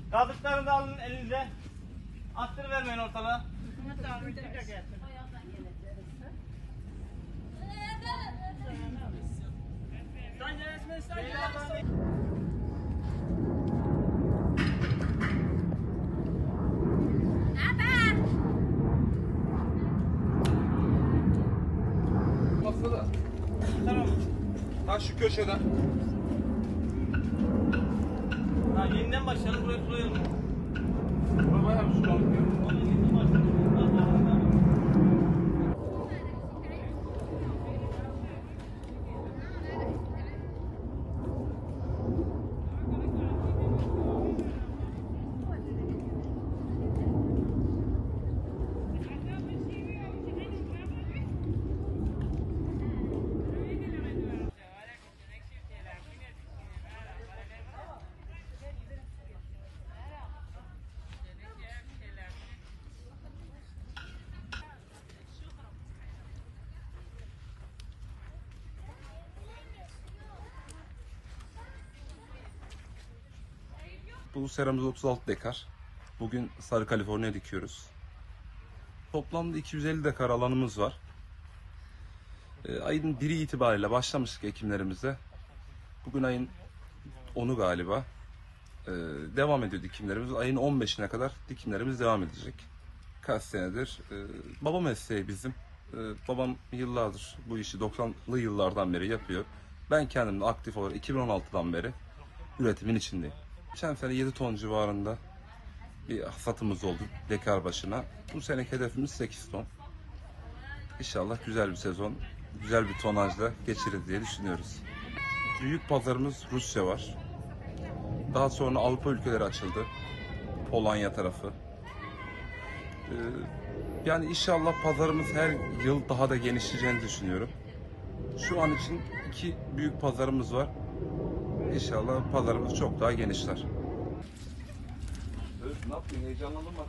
Kaldıklarını da alın elinize. Attırıvermeyin ortalığa. Masada. Tamam. Ha şu köşeden. Ha, yeniden başlayalım, buraya koyalım. Bura bayağı bir su kalkıyor. Yeniden başlayalım. Bu seramız 36 dekar. Bugün sarı Kaliforniya dikiyoruz. Toplamda 250 dekar alanımız var. Ayın 1'i itibariyle başlamıştık ekimlerimize. Bugün ayın 10'u galiba. Devam ediyor dikimlerimiz. Ayın 15'ine kadar dikimlerimiz devam edecek. Kaç senedir. Baba mesleği bizim. Babam yıllardır bu işi 90'lı yıllardan beri yapıyor. Ben kendim de aktif olarak 2016'dan beri üretimin içindeyim. Geçen sene 7 ton civarında bir hasatımız oldu dekar başına. Bu seneki hedefimiz 8 ton. İnşallah güzel bir sezon, güzel bir tonajla geçiririz diye düşünüyoruz. Büyük pazarımız Rusya var. Daha sonra Avrupa ülkeleri açıldı. Polonya tarafı. Yani inşallah pazarımız her yıl daha da genişleyeceğini düşünüyorum. Şu an için 2 büyük pazarımız var. İnşallah pazarımız çok daha genişler. Ne yapayım? Heyecanlandın mı?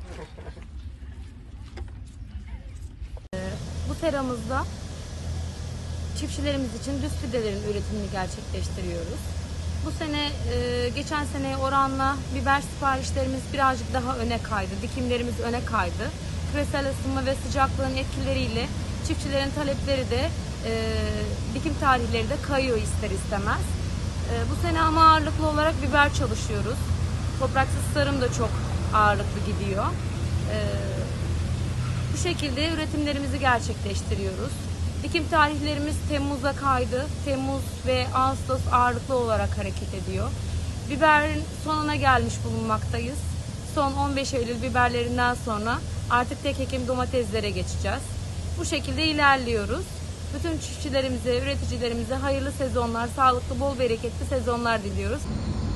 Bu seramızda çiftçilerimiz için düz fidelerin üretimini gerçekleştiriyoruz. Bu sene geçen seneye oranla biber siparişlerimiz birazcık daha öne kaydı. Dikimlerimiz öne kaydı. Küresel ısınma ve sıcaklığın etkileriyle çiftçilerin talepleri de dikim tarihleri de kayıyor ister istemez. Bu sene ama ağırlıklı olarak biber çalışıyoruz. Topraksız tarım da çok ağırlıklı gidiyor. Bu şekilde üretimlerimizi gerçekleştiriyoruz. Dikim tarihlerimiz Temmuz'a kaydı. Temmuz ve Ağustos ağırlıklı olarak hareket ediyor. Biberin sonuna gelmiş bulunmaktayız. Son 15 Eylül biberlerinden sonra artık tek ekim domateslere geçeceğiz. Bu şekilde ilerliyoruz. Bütün çiftçilerimize, üreticilerimize hayırlı sezonlar, sağlıklı, bol bereketli sezonlar diliyoruz.